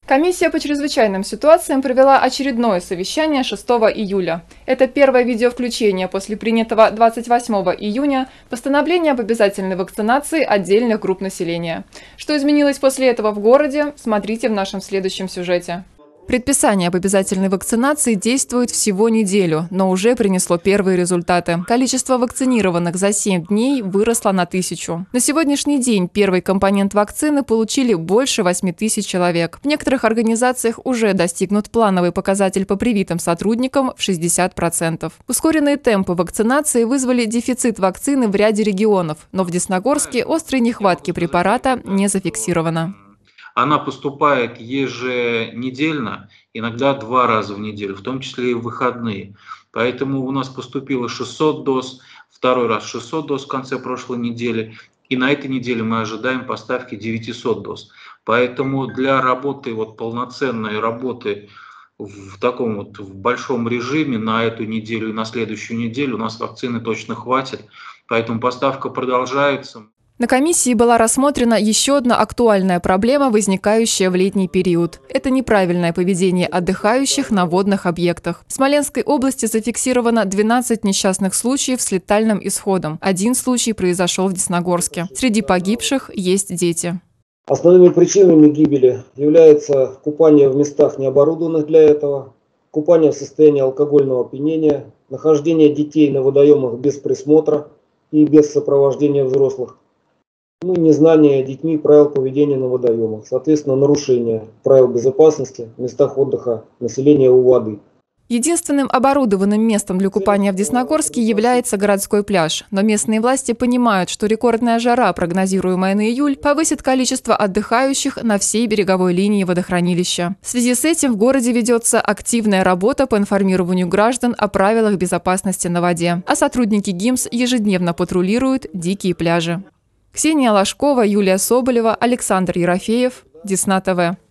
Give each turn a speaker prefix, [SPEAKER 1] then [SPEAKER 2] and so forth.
[SPEAKER 1] Комиссия по чрезвычайным ситуациям провела очередное совещание 6 июля. Это первое видеовключение после принятого 28 июня постановления об обязательной вакцинации отдельных групп населения. Что изменилось после этого в городе, смотрите в нашем следующем сюжете. Предписание об обязательной вакцинации действует всего неделю, но уже принесло первые результаты. Количество вакцинированных за 7 дней выросло на 1000. На сегодняшний день первый компонент вакцины получили больше 8000 человек. В некоторых организациях уже достигнут плановый показатель по привитым сотрудникам в 60%. Ускоренные темпы вакцинации вызвали дефицит вакцины в ряде регионов, но в Десногорске острой нехватки препарата не зафиксировано.
[SPEAKER 2] Она поступает еженедельно, иногда 2 раза в неделю, в том числе и в выходные. Поэтому у нас поступило 600 доз, второй раз 600 доз в конце прошлой недели. И на этой неделе мы ожидаем поставки 900 доз. Поэтому для работы, полноценной работы в таком в большом режиме на эту неделю и на следующую неделю у нас вакцины точно хватит. Поэтому поставка продолжается.
[SPEAKER 1] На комиссии была рассмотрена еще одна актуальная проблема, возникающая в летний период. Это неправильное поведение отдыхающих на водных объектах. В Смоленской области зафиксировано 12 несчастных случаев с летальным исходом. Один случай произошел в Десногорске. Среди погибших есть дети.
[SPEAKER 3] Основными причинами гибели являются купание в местах, не оборудованных для этого, купание в состоянии алкогольного опьянения, нахождение детей на водоемах без присмотра и без сопровождения взрослых, незнание детьми правил поведения на водоемах, соответственно, нарушение правил безопасности в местах отдыха населения у воды.
[SPEAKER 1] Единственным оборудованным местом для купания в Десногорске является городской пляж. Но местные власти понимают, что рекордная жара, прогнозируемая на июль, повысит количество отдыхающих на всей береговой линии водохранилища. В связи с этим в городе ведется активная работа по информированию граждан о правилах безопасности на воде. А сотрудники ГИМС ежедневно патрулируют дикие пляжи. Ксения Ложкова, Юлия Соболева, Александр Ерофеев, Десна ТВ.